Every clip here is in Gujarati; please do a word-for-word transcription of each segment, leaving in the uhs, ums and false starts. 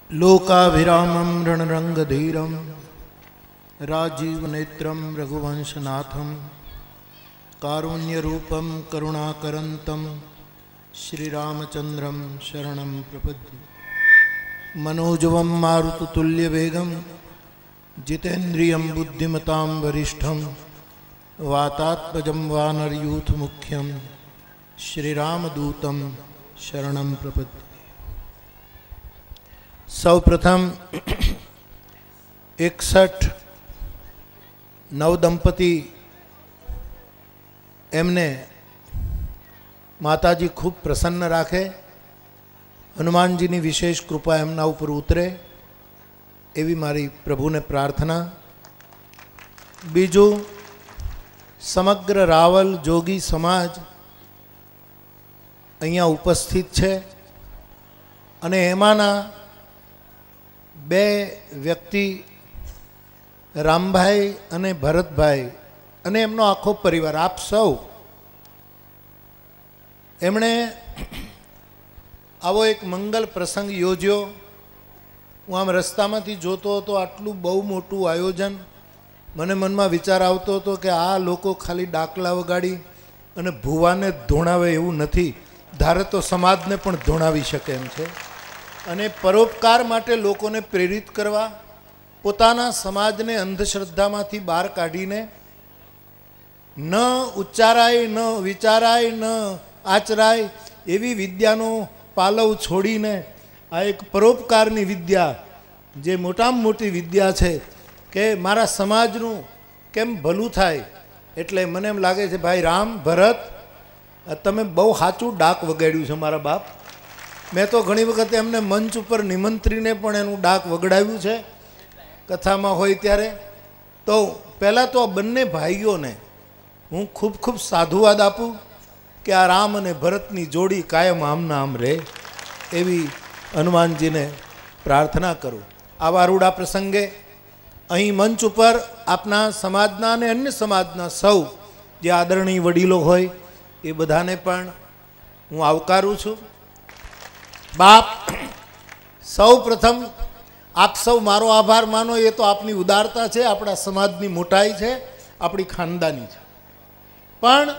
लोकाभिरामं रणरंगधीरं राजीवनेत्रं रघुवंशनाथं कारुण्यरूपं करुणाकरन्तं श्रीरामचन्द्रं शरणं प्रपद्ये। मनोजवं मारुततुल्यवेगं जितेन्द्रियं बुद्धिमतां वरिष्ठं वातात्मजं वानरयूथमुख्यं श्रीरामदूतं शरणं प्रपद्ये। सौ प्रथम एकसठ नवदंपति एमने माताजी खूब प्रसन्न राखे, हनुमानजी की विशेष कृपा एमना ऊपर उतरे एवी मारी प्रभु ने प्रार्थना। बीजू समग्र रावल जोगी समाज अहींया उपस्थित है अने एमाना बे व्यक्ति रामभाई अने भरतभाई अने एमनो आखो परिवार आप सौ एमणे आवो एक मंगल प्रसंग योज्यो। हूँ आम रस्तामांथी जोतो तो आटलू बहु मोटू आयोजन मने मन में विचार आवतो तो कि आ लोको खाली डाकला वगाड़ी अने भूवाने धोणावे एवुं नथी, धारे तो समाजने पण धोणावी शके एम छे। अने परोपकार माटे लोकोने प्रेरित करवा, पोताना समाजने अंधश्रद्धामांथी बहार काढीने न उच्चाराय न विचाराय न आचराय एवी विद्यानो पालव छोड़ीने आ एक परोपकारनी विद्या जे मोटामां मोटी विद्या छे के मारा समाजनुं केम भलुं थाय। एटले मने एम लागे छे भाई राम भरत तमे बहु साचुं डाक वगाड्युं छे मारा बाप। मैं तो घणी वखत एमने मंच पर निमंत्रीने पण एनुं डाक वगड़ाव्युं छे कथामां होय त्यारे। तो पहला तो आ बंने भाईओने हूँ खूब खूब साधुवाद आपूँ कि आ राम अने भरतनी जोड़ी कायम आमना आम रहे एवी हनुमानजी ने प्रार्थना करूँ। आवा रूड़ा प्रसंगे अहीं मंच पर आपना समाजना ने अन्य समाजना सौ जे आदरणीय वडीलो होय ए बधाने पण हूँ आवकारूँ छूं। बाप सौ प्रथम आप सौ मारो आभार मानो, ये तो आपनी उदारता है, अपना समाजनी मोटाई है, अपनी खानदानी है। पण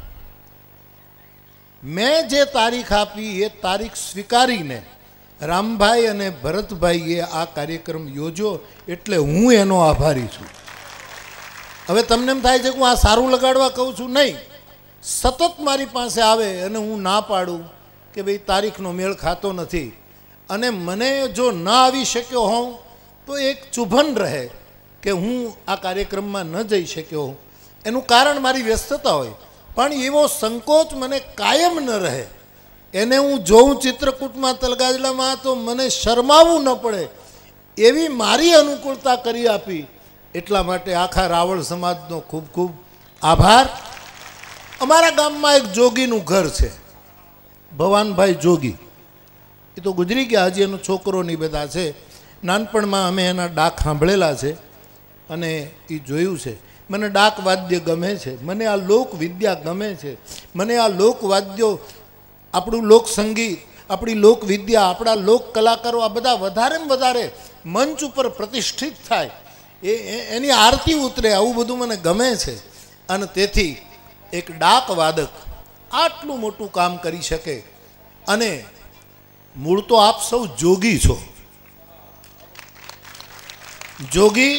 मैं जे तारीख आपी ये तारीख स्वीकारी ने रामभाई अने भरतभाई ये आ कार्यक्रम योजो एटले हूँ एनो आभारी छूं। हवे तमने एम थाय छे के आ सारूं लगाडवा कहूं छूं, नहीं, सतत मारी पासे आवे अने हूँ ना पाडूं कि भाई तारीखनो मेल खातो नथी अने मने जो ना आवी शक्यो हों तो एक चुभन रहे कि हूँ आ कार्यक्रम में न जई शक्यो हों। एनुं कारण मारी व्यस्तता होय, पण एवो संकोच मने कायम न रहे। एने हूँ जोऊं चित्रकूट में तलगाजला में तो मने शरमावू न पड़े एवी मारी अनुकूलता करी आपी, एटला माटे आखा रावल समाजनो खूब खूब आभार। अमारा गाम में एक जोगीनुं घर छे, भवानभाई जोगी, ये तो गुजरी गया, हजी एनो छोकरो नहीं बधा छे। नानपण में अमे एना डाक सांभळेला छे अने ए जोयुं छे। मने डाक वाद्य गमे छे, मने आ लोक विद्या गमे छे, मने आ लोक वाद्यो आपणुं लोक संगीत आपणी लोक विद्या आपणा लोक कलाकारो आ बधा वधारे में वधारे मंच पर प्रतिष्ठित थाय, ए एनी आरती उतरे, आवुं बधुं मने गमे छे। अने तेथी एक डाक वादक आटलू मोटू काम करी शके। अने मूळ तो आप सौ जोगी छो। जोगी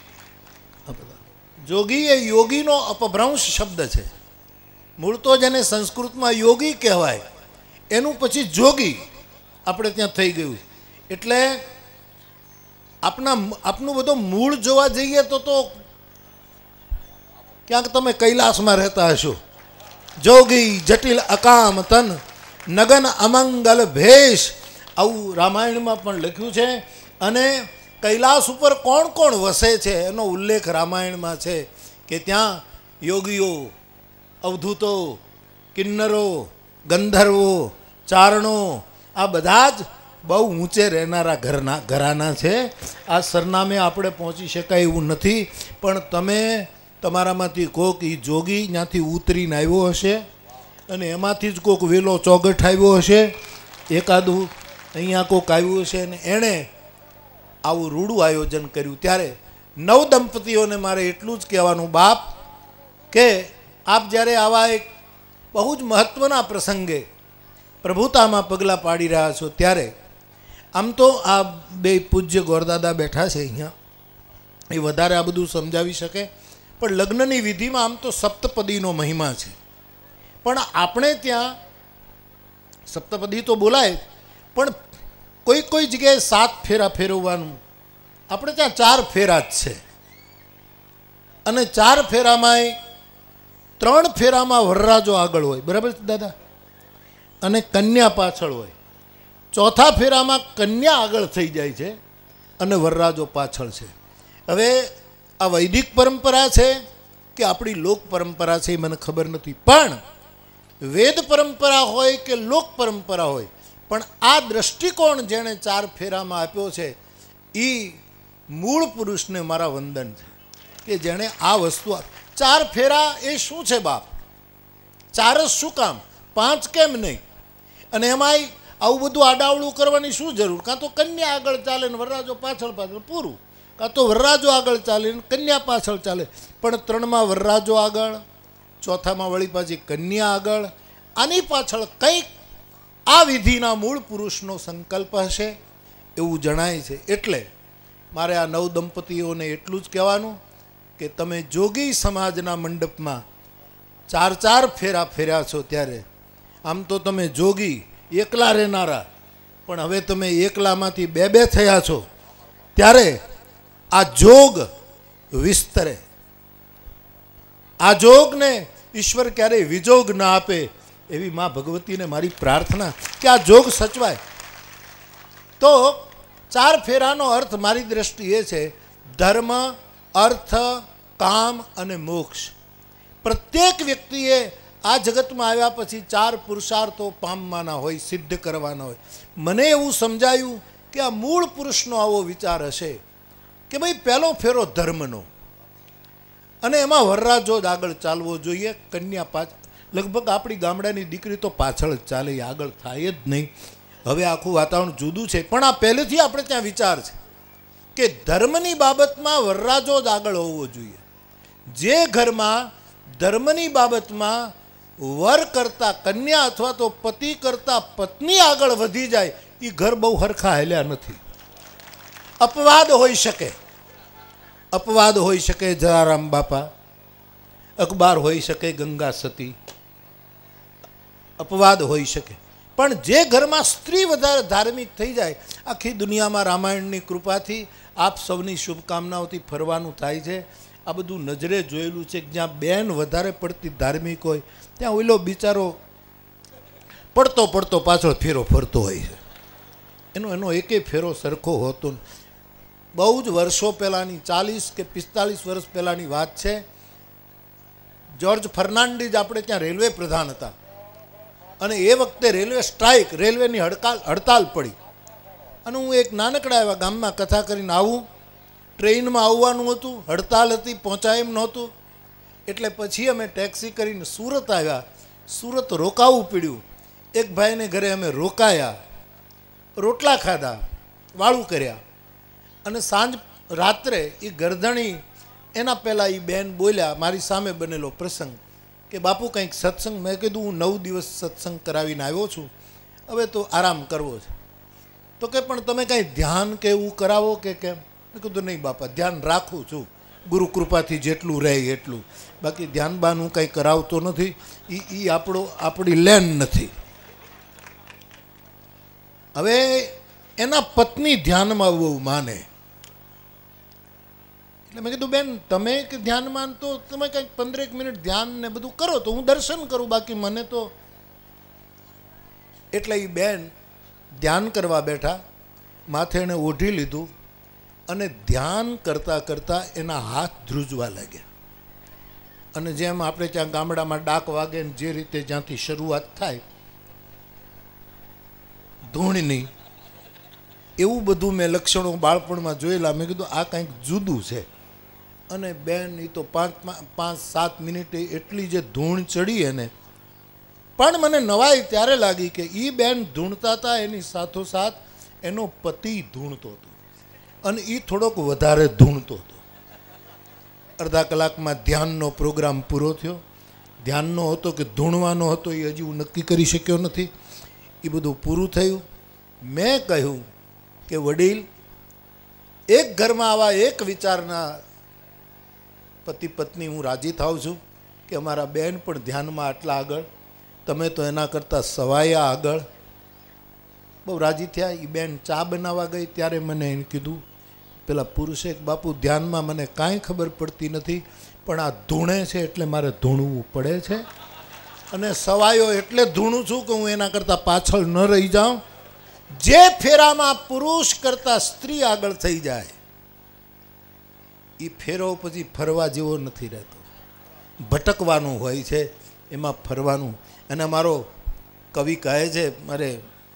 जोगी ये योगी नो अपभ्रंश शब्द है। मूळ तो जेने संस्कृत में योगी कहवाय एनु पछी जोगी आपणे त्यां थई गयुं। एटले आपना आपनुं बधुं मूळ जोवा जईए तो तो क्यांक तमे कैलास में रहता हशो। जोगी जटिल अकाम तन नगन अमंगल भेष आવું रामायण में पण लख्युं छे। अने कैलास पर कोण कोण वसे छे एनो उल्लेख रामायण में छे कि त्यां योगीओ अवधूतो किन्नरो गंधर्वो चारणो आ बधा ज बहु ऊंचे रहनारा घरना घराना छे। आ सरनामे आपणे पहोंची शकाय एवुं नथी, पण तमे तमारामांथी कोक ई जोगी ત્યાંથી ઉતરીને આવ્યો હશે અને એમાંથી જ કોઈક વેલો ચોગઠ આવ્યો હશે, એકાદું અહીંયા કોઈક આવ્યું હશે અને એણે આવું રૂડું આયોજન કર્યું. ત્યારે નવ દંપતીઓને મારે એટલું જ કહેવાનું, બાપ, કે આપ જ્યારે આવા એક બહુ જ મહત્ત્વના પ્રસંગે પ્રભુતામાં પગલાં પાડી રહ્યા છો, ત્યારે આમ તો આ બે પૂજ્ય ગોરદાદા બેઠા છે અહીંયા, એ વધારે આ બધું સમજાવી શકે, પણ લગ્નની વિધિમાં આમ તો સપ્તપદીનો મહિમા છે. પણ આપણે ત્યાં સપ્તપદી તો બોલાય, પણ કોઈ કોઈ જગ્યાએ સાત ફેરા ફેરવવાનું, આપણે ત્યાં ચાર ફેરા જ છે. અને ચાર ફેરામાંય ત્રણ ફેરામાં વરરાજો આગળ હોય, બરાબર દાદા, અને કન્યા પાછળ હોય. ચોથા ફેરામાં કન્યા આગળ થઈ જાય છે અને વરરાજો પાછળ છે. હવે આ વૈદિક પરંપરા છે કે આપણી લોક પરંપરા છે એ મને ખબર નથી, પણ વેદ પરંપરા હોય કે લોક પરંપરા હોય, પણ આ દ્રષ્ટિકોણ જેણે ચાર ફેરામાં આપ્યો છે એ મૂળ પુરુષને મારા વંદન છે, કે જેણે આ વસ્તુ. ચાર ફેરા એ શું છે બાપ? ચાર જ શું કામ? પાંચ કેમ નહીં? અને એમાંય આવું બધું આડાવડું કરવાની શું જરૂર? કાં તો કન્યા આગળ ચાલે ને વરરાજો પાછળ પાછળ, પૂરું. કાં તો વરરાજો આગળ ચાલે ને કન્યા પાછળ ચાલે, પણ ત્રણમાં વરરાજો આગળ, ચોથામાં વળી પાછી કન્યા આગળ. આની પાછળ કંઈક આ વિધિના મૂળ પુરુષનો સંકલ્પ હશે એવું જણાય છે. એટલે મારે આ નવ દંપતીઓને એટલું જ કહેવાનું કે તમે જોગી સમાજના મંડપમાં ચાર ચાર ફેરા ફેર્યા છો, ત્યારે આમ તો તમે જોગી એકલા રહેનારા, પણ હવે તમે એકલામાંથી બે બે થયા છો, ત્યારે આ જોગ વિસ્તરે. આ જોગને ઈશ્વર ક્યારેય વિજોગ ના આપે એવી મા ભગવતીને મારી પ્રાર્થના કે આ જોગ સચવાય. તો ચાર ફેરાનો અર્થ મારી દ્રષ્ટિએ છે ધર્મ, અર્થ, કામ અને મોક્ષ. પ્રત્યેક વ્યક્તિએ આ જગતમાં આવ્યા પછી ચાર પુરુષાર્થો પામવાના હોય, સિદ્ધ કરવાના હોય. મને એવું સમજાયું કે આ મૂળ પુરુષનો આવો વિચાર હશે કે ભાઈ પહેલો ફેરો ધર્મનો, અને એમાં વરરાજો જ આગળ ચાલવો જોઈએ, કન્યા પાછળ. લગભગ આપણી ગામડાની દીકરી તો પાછળ જ ચાલે, આગળ થાય જ નહીં. હવે આખું વાતાવરણ જુદું છે, પણ આ પહેલેથી આપણે ત્યાં વિચાર છે કે ધર્મની બાબતમાં વરરાજો જ આગળ હોવો જોઈએ. જે ઘરમાં ધર્મની બાબતમાં વર કરતાં કન્યા અથવા તો પતિ કરતાં પત્ની આગળ વધી જાય, એ ઘર બહુ હરખા હાલ્યા નથી. અપવાદ હોઈ શકે, અપવાદ હોઈ શકે જલારામ બાપા, અખબાર હોઈ શકે ગંગા સતી, અપવાદ હોઈ શકે. પણ જે ઘરમાં સ્ત્રી વધારે ધાર્મિક થઈ જાય, આખી દુનિયામાં રામાયણની કૃપાથી આપ સૌની શુભકામનાઓથી ફરવાનું થાય છે. આ બધું નજરે જોયેલું છે કે જ્યાં બેન વધારે પડતી ધાર્મિક હોય ત્યાં ઓલો બિચારો પડતો પડતો પાછળ ફેરો ફરતો હોય છે. એનો એનો એકેય ફેરો સરખો હોતો. બહુ જ વર્ષો પહેલાંની, ચાલીસ કે પિસ્તાલીસ વર્ષ પહેલાંની વાત છે. જ્યોર્જ ફર્નાન્ડીઝ આપણે ત્યાં રેલવે પ્રધાન હતા, અને એ વખતે રેલવે સ્ટ્રાઇક, રેલવેની હડતાલ હડતાલ પડી. અને હું એક નાનકડા એવા ગામમાં કથા કરીને આવું, ટ્રેનમાં આવવાનું હતું, હડતાલ હતી, પહોંચાય એમ નહોતું. એટલે પછી અમે ટેક્સી કરીને સુરત આવ્યા. સુરત રોકાવું પડ્યું. એક ભાઈને ઘરે અમે રોકાયા, રોટલા ખાધા, વાળું કર્યા, અને સાંજ રાત્રે એ ગરધણી એના પહેલાં એ બેન બોલ્યા, મારી સામે બનેલો પ્રસંગ, કે બાપુ કંઈક સત્સંગ. મેં કીધું હું નવ દિવસ સત્સંગ કરાવીને આવ્યો છું, હવે તો આરામ કરવો છે. તો કે પણ તમે કાંઈ ધ્યાન કે એવું કરાવો કે કેમ? મેં કીધું નહીં બાપા, ધ્યાન રાખું છું, ગુરુ કૃપાથી જેટલું રહે એટલું, બાકી ધ્યાન બાન હું કંઈ કરાવતો નથી. એ એ આપણો આપણી લેન નથી. હવે એના પત્ની ધ્યાનમાં બહુ માને, એટલે મેં કીધું બેન તમે કે ધ્યાનમાં તો તમે કંઈક પંદરેક મિનિટ ધ્યાન ને બધું કરો તો હું દર્શન કરું, બાકી મને તો. એટલે એ બેન ધ્યાન કરવા બેઠા, માથે એણે ઓઢી લીધું, અને ધ્યાન કરતાં કરતાં એના હાથ ધ્રુજવા લાગ્યા. અને જેમ આપણે ત્યાં ગામડામાં ડાક વાગે ને જે રીતે જ્યાંથી શરૂઆત થાય ધૂણની, એવું બધું મેં લક્ષણો બાળપણમાં જોયેલા. મેં કીધું આ કંઈક જુદું છે. અને બેન એ તો પાંચ પાંચ સાત મિનિટે એટલી જે ધૂણ ચડી એને, પણ મને નવાઈ ત્યારે લાગી કે એ બેન ધૂણતા હતા, એની સાથોસાથ એનો પતિ ધૂણતો હતો. અને એ થોડોક વધારે ધૂણતો હતો. અડધા કલાકમાં ધ્યાનનો પ્રોગ્રામ પૂરો થયો. ધ્યાનનો હતો કે ધૂણવાનો હતો એ હજી હું નક્કી કરી શક્યો નથી. એ બધું પૂરું થયું. મેં કહ્યું કે વડીલ, એક ઘરમાં આવા એક વિચારના પતિ પત્ની હું રાજી થાઉં છું કે અમારા બેન પણ ધ્યાનમાં આટલા આગળ, તમે તો એના કરતાં સવાયા આગળ. બહુ રાજી થયા. એ બેન ચા બનાવવા ગઈ ત્યારે મને એને કીધું, પેલા પુરુષે બાપુ ધ્યાનમાં મને કાંઈ ખબર પડતી નથી, પણ આ ધૂણે છે એટલે મારે ધૂણવું પડે છે, અને સવાયો એટલે ધૂણું છું કે હું એના કરતાં પાછળ ન રહી જાઉં. જે ફેરામાં પુરુષ કરતાં સ્ત્રી આગળ થઈ જાય એ ફેરો પછી ફરવા જેવો નથી રહેતો, ભટકવાનું હોય છે, એમાં ફરવાનું. અને મારો કવિ કહે છે, મારે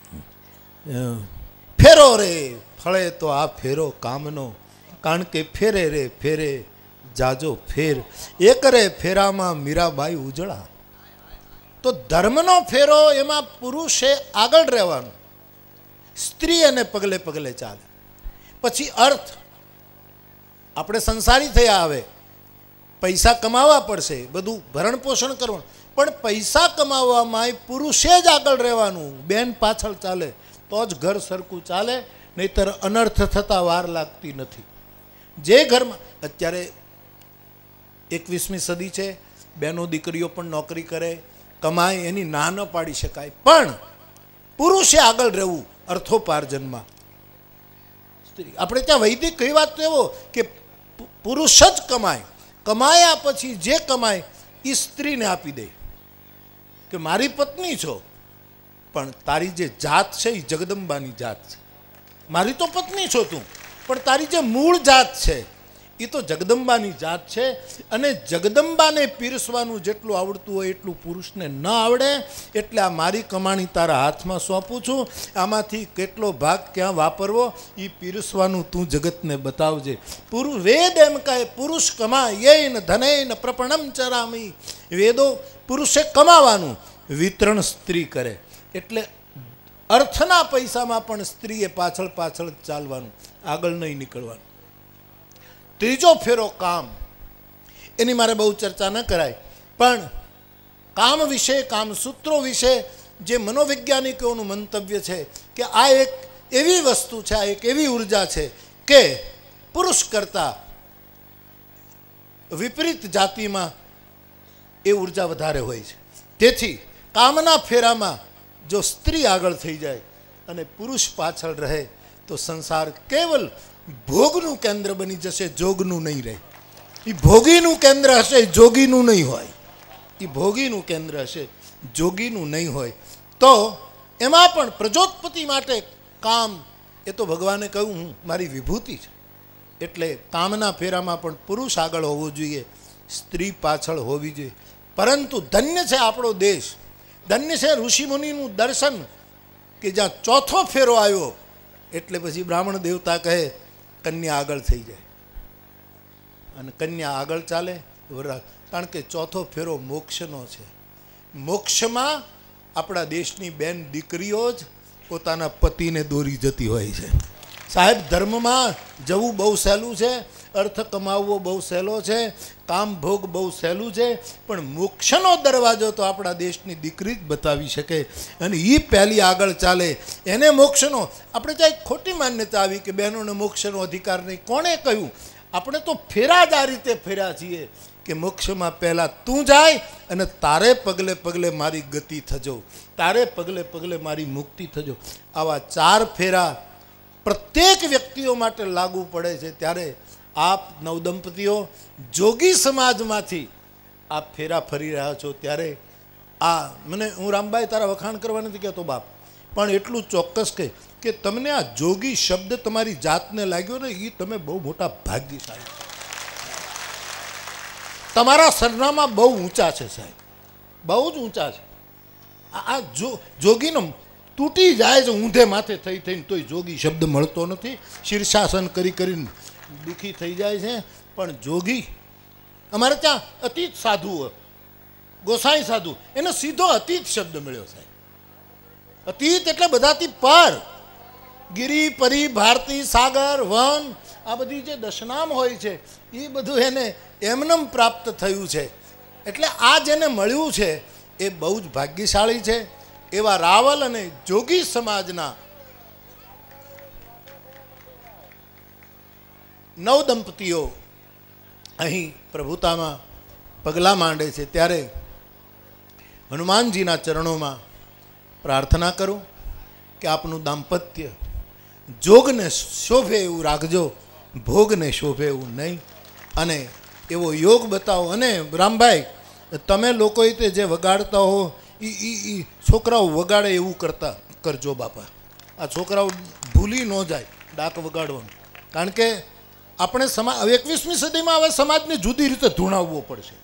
ફેરો રે ફળે તો આ ફેરો કામનો, કારણ કે ફેરે રે ફેરે જાજો ફેર, એક રે ફેરામાં મીરાબાઈ ઉજળા. તો ધર્મનો ફેરો એમાં પુરુષે આગળ રહેવાનું, સ્ત્રી એને પગલે પગલે ચાલે. પછી અર્થ, આપણે સંસારી થયા, હવે પૈસા કમાવા પડશે, બધું ભરણ પોષણ કરવાનું, પણ પૈસા કમાવામાં પુરુષે જ આગળ રહેવાનું, બેન પાછળ ચાલે તો જ ઘર સરખું ચાલે, નહીતર અનર્થ થતાં વાર લાગતી નથી. જે ઘરમાં અત્યારે એકવીસમી સદી છે, બહેનો દીકરીઓ પણ નોકરી કરે, કમાય, એની ના ન પાડી શકાય, પણ પુરુષે આગળ રહેવું અર્થોપાર્જનમાં. સ્ત્રી, આપણે ત્યાં વૈદિક કઈ વાત તો એવો કે પુરુષ જ કમાય, કમાયા પછી જે કમાય એ સ્ત્રીને આપી દે કે મારી પત્ની છો, પણ તારી જે જાત છે એ જગદંબાની જાત છે. મારી તો પત્ની છો તું, પણ તારી જે મૂળ જાત છે એ તો જગદંબાની જાત છે. અને જગદંબાને પીરસવાનું જેટલું આવડતું હોય એટલું પુરુષને ન આવડે, એટલે આ મારી કમાણી તારા હાથમાં સોંપું છું, આમાંથી કેટલો ભાગ ક્યાં વાપરવો એ પીરસવાનું તું જગતને બતાવજે. પુરુષ વેદ એમ કહે પુરુષ કમાય ન ધનેન પ્રપણમ ચરામી. વેદો પુરુષે કમાવાનું, વિતરણ સ્ત્રી કરે. એટલે અર્થના પૈસામાં પણ સ્ત્રીએ પાછળ પાછળ ચાલવાનું, આગળ નહીં નીકળવાનું. ત્રીજો ફેરો કામ, એની મારે બહુ ચર્ચા ન કરાય, પણ કામ વિશે, કામસૂત્રો વિશે જે મનોવૈજ્ઞાનિકોનું મંતવ્ય છે કે આ એક એવી વસ્તુ છે, આ એક એવી ઉર્જા છે કે પુરુષ કરતાં વિપરીત જાતિમાં એ ઉર્જા વધારે હોય છે. તેથી કામના ફેરામાં જો સ્ત્રી આગળ થઈ જાય અને પુરુષ પાછળ રહે તો સંસાર કેવલ ભોગનું કેન્દ્ર બની જશે, જોગનું નહીં રહે. એ ભોગીનું કેન્દ્ર હશે, જોગીનું નહીં હોય. એ ભોગીનું કેન્દ્ર હશે, જોગીનું નહીં હોય. તો એમાં પણ પ્રજોત્પત્તિ માટે કામ, એ તો ભગવાને કહ્યું હું મારી વિભૂતિ છે, એટલે કામના ફેરામાં પણ પુરુષ આગળ હોવો જોઈએ, સ્ત્રી પાછળ હોવી જોઈએ. પરંતુ ધન્ય છે આપણો દેશ, ધન્ય છે ઋષિમુનિનું દર્શન કે જ્યાં ચોથો ફેરો આવ્યો એટલે પછી બ્રાહ્મણ દેવતા કહે કન્યા આગળ થઈ જાય, અને કન્યા આગળ ચાલે, કારણ કે ચોથો ફેરો મોક્ષનો છે. મોક્ષમાં આપણા દેશની બેન દીકરીઓ જ પોતાના પતિને દોરી જતી હોય છે. સાહેબ, ધર્મમાં જવું બહુ સહેલું છે, અર્થ કમાવવો બહુ સહેલો છે, કામ ભોગ બહુ સહેલું છે, પણ મોક્ષનો દરવાજો તો આપણા દેશની દીકરી જ બતાવી શકે, અને એ પહેલી આગળ ચાલે એને મોક્ષનો. આપણે ત્યાં એક ખોટી માન્યતા આવી કે બહેનોને મોક્ષનો અધિકાર નહીં. કોણે કહ્યું? આપણે તો ફેરા જ આ રીતે ફેર્યા છીએ કે મોક્ષમાં પહેલાં તું જાય અને તારે પગલે પગલે મારી ગતિ થજો, તારે પગલે પગલે મારી મુક્તિ થજો. આવા ચાર ફેરા પ્રત્યેક વ્યક્તિઓ માટે લાગુ પડે છે. ત્યારે આપ નવદંપતિઓ જોગી સમાજમાંથી આપ ફેરા ફરી રહ્યા છો, ત્યારે આ મને, હું રામભાઈ તારા વખાણ કરવા નથી કહેતો બાપ, પણ એટલું ચોક્કસ કહે કે તમને આ જોગી શબ્દ તમારી જાતને લાગ્યો ને, એ તમે બહુ મોટા ભાગ્યશાળી, તમારા સરનામા બહુ ઊંચા છે સાહેબ, બહુ જ ઊંચા છે. આ જો જોગીનો તૂટી જાય છે ઊંધે માથે થઈ થઈને, તોય જોગી શબ્દ મળતો નથી. શીર્ષાસન કરી કરીને દુઃખી થઈ જાય છે. પણ જોગી, અમારે ત્યાં અતીત સાધુ, ગોસાઈ સાધુ, એને સીધો અતીત શબ્દ મળ્યો સાહેબ. અતીત એટલે બધાથી પર, ગિરી પરી ભારતી સાગર વન આ બધી જે દશનામ હોય છે એ બધું એને એમનેમ પ્રાપ્ત થયું છે. એટલે આ જેને મળ્યું છે એ બહુ જ ભાગ્યશાળી છે. એવા રાવલ અને જોગી સમાજના નવ દંપતીઓ અહીં પ્રભુતામાં પગલાં માંડે છે ત્યારે હનુમાનજીના ચરણોમાં પ્રાર્થના કરું કે આપનું દાંપત્ય જોગને શોભે એવું રાખજો, ભોગને શોભે એવું નહીં, અને એવો યોગ બતાવો. અને રામભાઈ તમે લોકોએ તે જે વગાડતા હો એ છોકરાઓ વગાડે એવું કરતા કરજો બાપા. આ છોકરાઓ ભૂલી ન જાય ડાક વગાડવાનું, કારણ કે આપણે સમાજ હવે એકવીસમી સદીમાં હવે સમાજને જુદી રીતે ધૂણાવવો પડશે.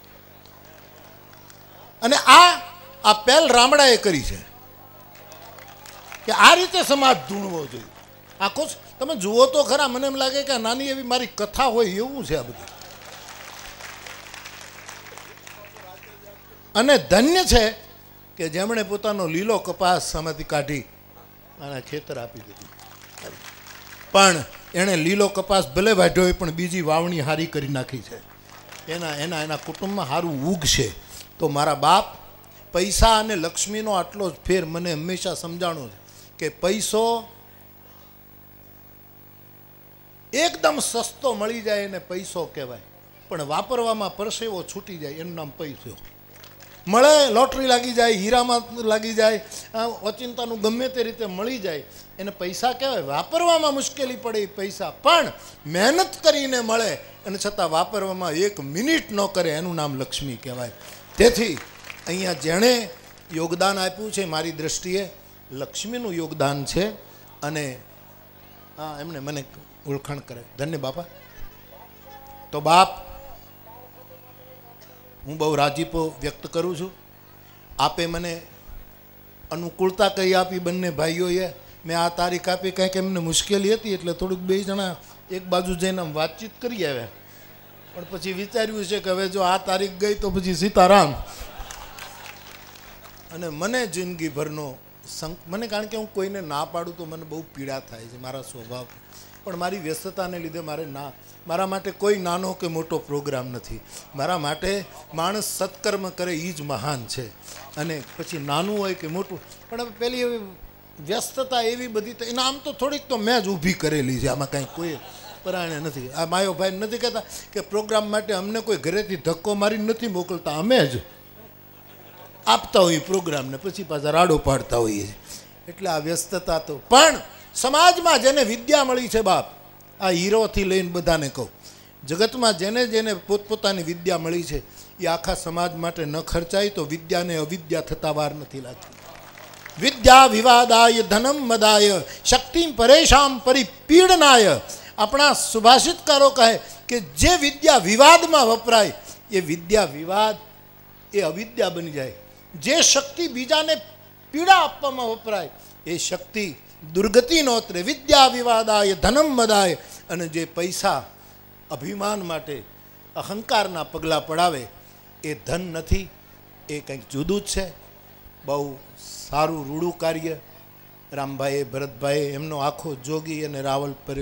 અને આ આ પહેલ રામડાએ કરી છે કે આ રીતે સમાજ ધૂણવો જોઈએ. આખો તમે જુઓ તો ખરા, મને એમ લાગે કે નાની એવી મારી કથા હોય એવું છે આ બધું. અને ધન્ય છે કે જેમણે પોતાનો લીલો કપાસ આમાંથી કાઢી અને ખેતર આપી દીધું. પણ એણે લીલો કપાસ ભલે વાઢ્યો હોય પણ બીજી વાવણી હારી કરી નાખી છે. એના એના એના કુટુંબમાં સારું ઉગશે. તો મારા બાપ, પૈસા અને લક્ષ્મીનો આટલો જ ફેર મને હંમેશા સમજાણો છે કે પૈસો એકદમ સસ્તો મળી જાય એને પૈસો કહેવાય, પણ વાપરવામાં પરસેવો છૂટી જાય એનું નામ પૈસો. મળે, લોટરી લાગી જાય, હીરામાં લાગી જાય, ઓચિંતાનું ગમે તે રીતે મળી જાય એને પૈસા કહેવાય. વાપરવામાં મુશ્કેલી પડે એ પૈસા, પણ મહેનત કરીને મળે અને છતાં વાપરવામાં એક મિનિટ ન કરે એનું નામ લક્ષ્મી કહેવાય. તેથી અહીંયા જેણે યોગદાન આપ્યું છે મારી દૃષ્ટિએ લક્ષ્મીનું યોગદાન છે. અને હા, એમને મને ઓળખાણ કરે. ધન્ય બાપા. તો બાપ, હું બહુ રાજીપો વ્યક્ત કરું છું. આપે મને અનુકૂળતા કહી આપી બંને ભાઈઓએ. મેં આ તારીખ આપી, કંઈક એમને મુશ્કેલી હતી એટલે થોડુંક બે જણા એક બાજુ જઈને આમ વાતચીત કરી આવ્યા. પણ પછી વિચાર્યું છે કે હવે જો આ તારીખ ગઈ તો પછી સીતારામ. અને મને જિંદગીભરનો સંક મને, કારણ કે હું કોઈને ના પાડું તો મને બહુ પીડા થાય છે, મારા સ્વભાવ. પણ મારી વ્યસ્તતાને લીધે મારે ના મારા માટે કોઈ નાનો કે મોટો પ્રોગ્રામ નથી. મારા માટે માણસ સત્કર્મ કરે એ જ મહાન છે. અને પછી નાનું હોય કે મોટું, પણ હવે પેલી એવી વ્યસ્તતા એવી બધી, તો એના આમ તો થોડીક તો મેં જ ઊભી કરેલી છે. આમાં કાંઈ કોઈ પરાણે નથી. આ માયો ભાઈ નથી કહેતા કે પ્રોગ્રામ માટે અમને કોઈ ઘરેથી ધક્કો મારી નથી મોકલતા, અમે જ આપતા હોઈએ પ્રોગ્રામને, પછી પાછા રાડો પાડતા હોઈએ. એટલે આ વ્યસ્તતા તો, પણ સમાજમાં જેને વિદ્યા મળી છે બાપ, આ હીરોથી લઈને બધાને કહું, જગતમાં જેને જેને પોતપોતાની વિદ્યા મળી છે એ આખા સમાજ માટે ન ખર્ચાય તો વિદ્યાને અવિદ્યા થતા વાર નથી લાગતી. વિદ્યા વિવાદાય ધનમ મદાય શક્તિ પરેશામ પરિપીડનાય. આપણા સુભાષિતકારો કહે કે જે વિદ્યા વિવાદમાં વપરાય એ વિદ્યા વિવાદ એ અવિદ્યા બની જાય. જે શક્તિ બીજાને પીડા આપવામાં વપરાય એ શક્તિ દુર્ગતિ નોતરે. વિદ્યા વિવાદાય ધનમ મદાય. અને જે પૈસા અભિમાન માટે અહંકારના પગલાં પડાવે એ ધન નથી, એ કંઈક જુદું જ છે. બહુ સારું રૂડું કાર્ય રામભાઈએ, ભરતભાઈએ, એમનો આખો જોગી અને રાવલ પર.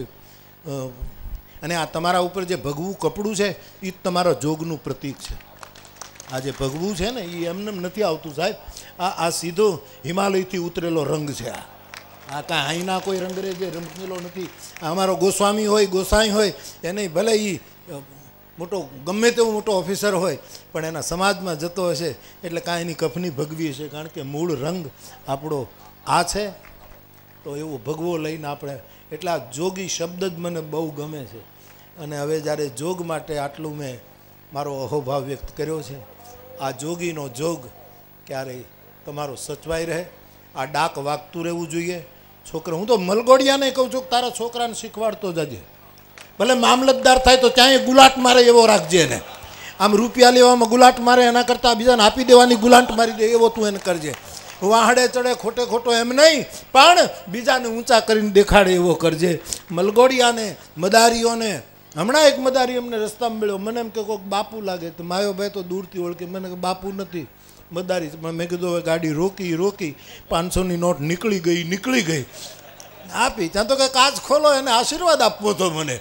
અને આ તમારા ઉપર જે ભગવું કપડું છે એ જ તમારા જોગનું પ્રતીક છે. આ જે ભગવું છે ને એ એમને નથી આવતું સાહેબ. આ આ સીધો હિમાલયથી ઉતરેલો રંગ છે. આ આ કાંઈ અહીંના કોઈ રંગરેજે રમેલો નથી. અમારો ગોસ્વામી હોય, ગોસાઈ હોય, એને ભલે એ મોટો ગમે તેવો મોટો ઓફિસર હોય પણ એના સમાજમાં જતો હશે એટલે કાંઈ એની કફની ભગવી હશે, કારણ કે મૂળ રંગ આપણો આ છે. તો એવો ભગવો લઈને આપણે, એટલે આ જોગી શબ્દ જ મને બહુ ગમે છે. અને હવે જ્યારે જોગ માટે આટલું મેં મારો અહોભાવ વ્યક્ત કર્યો છે, આ જોગીનો જોગ ક્યારેય તમારો સચવાઈ રહે. આ ડાક વાગતું રહેવું જોઈએ. છોકરા, હું તો મલગોડિયાને કહું છું કે તારા છોકરાને શીખવાડતો જજે. ભલે મામલતદાર થાય તો ત્યાંય ગુલાટ મારે એવો રાખજે એને. આમ રૂપિયા લેવામાં ગુલાટ મારે એના કરતાં બીજાને આપી દેવાની ગુલાટ મારી દે એવો તું એને કરજે. વાહડે ચડે ખોટે ખોટો એમ નહીં, પણ બીજાને ઊંચા કરીને દેખાડે એવો કરજે. મલગોડિયાને, મદારીઓને, હમણાં એક મદારી અમને રસ્તામાં મળ્યો, મને એમ કે કોઈક બાપુ લાગે. તો માયો ભાઈ તો દૂરથી ઓળખે, મને કે બાપુ નથી, મદારી. મેં કીધું હવે ગાડી રોકી રોકી પાંચસોની નોટ નીકળી ગઈ નીકળી ગઈ આપી ત્યાં તો કે કાચ ખોલો એને આશીર્વાદ આપવો તો મને.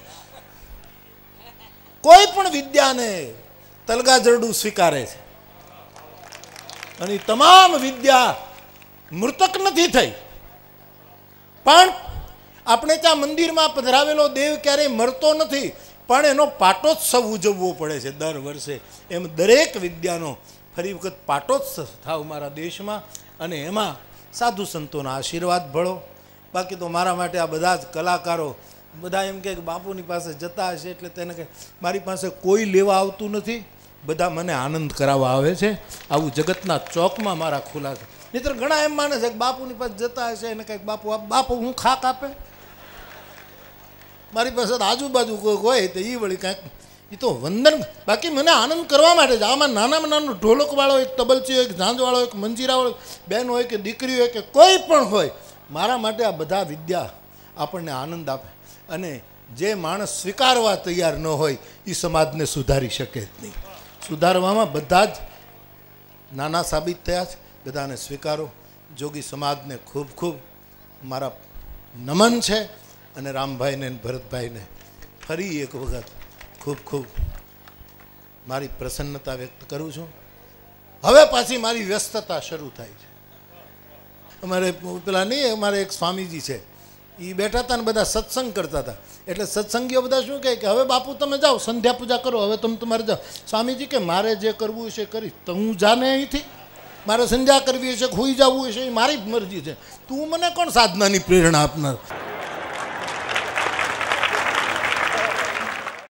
કોઈ પણ વિદ્યાને તલગાજરડું સ્વીકારે છે અને તમામ વિદ્યા મૃતક નથી થઈ. પણ આપણે ત્યાં મંદિરમાં પધરાવેલો દેવ ક્યારેય મરતો નથી, પણ એનો પાટોત્સવ ઉજવવો પડે છે દર વર્ષે. એમ દરેક વિદ્યાનો ફરી વખત પાટોત્સવ થાવ મારા દેશમાં, અને એમાં સાધુ સંતોના આશીર્વાદ ભળો. બાકી તો મારા માટે આ બધા જ કલાકારો બધા એમ કે બાપુની પાસે જતા હશે એટલે તેને કહે મારી પાસે કોઈ લેવા આવતું નથી, બધા મને આનંદ કરાવવા આવે છે. આવું જગતના ચોકમાં મારા ખુલા છે. નહીંતર ઘણા એમ માને છે કે બાપુની પાસે જતા હશે એને કંઈક બાપુ બાપુ હું ખાક આપે. મારી પાસે આજુબાજુ કોઈ હોય તો એ વળી કાંઈક એ તો વંદન. બાકી મને આનંદ કરવા માટે જ આમાં નાનામાં નાનો ઢોલકવાળો હોય, તબલચી હોય, ઝાંઝવાળો હોય, મંજીરાવાળો બેન હોય કે દીકરી હોય કે કોઈ પણ હોય, મારા માટે આ બધા વિદ્યા આપણને આનંદ આપે. અને જે માણસ સ્વીકારવા તૈયાર ન હોય એ સમાજને સુધારી શકે જ નહીં. સુધારવામાં બધા જ નાના સાબિત થયા છે. બધાને સ્વીકારો. જોગી સમાજને ખૂબ ખૂબ મારા નમન છે. અને રામભાઈને અને ભરતભાઈને ફરી એક વખત ખૂબ ખૂબ મારી પ્રસન્નતા વ્યક્ત કરું છું. હવે પાછી મારી વ્યસ્તતા શરૂ થાય છે. અમારે પેલા નહીં, અમારે એક સ્વામીજી છે, એ બેઠા હતા ને બધા સત્સંગ કરતા હતા. એટલે સત્સંગીઓ બધા શું કહે કે હવે બાપુ તમે જાઓ સંધ્યા પૂજા કરો, હવે તમે તમારે જાઓ. સ્વામીજી કે મારે જે કરવું હશે કરીશ, તો હું જાને અહીંથી. મારે સંધ્યા કરવી હશે, ખોઈ જવું હશે એ મારી જ મરજી છે. તું મને કોણ સાધનાની પ્રેરણા આપનાર?